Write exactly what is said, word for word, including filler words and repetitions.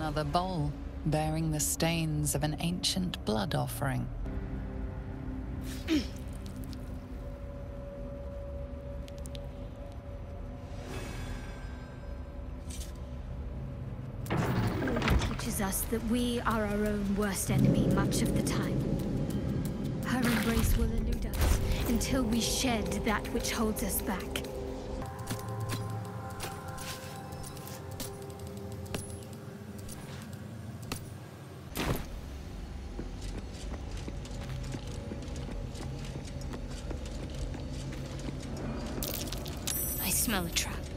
another bowl, bearing the stains of an ancient blood offering. Teaches us that we are our own worst enemy much of the time. Her embrace will elude us until we shed that which holds us back. I smell a trap.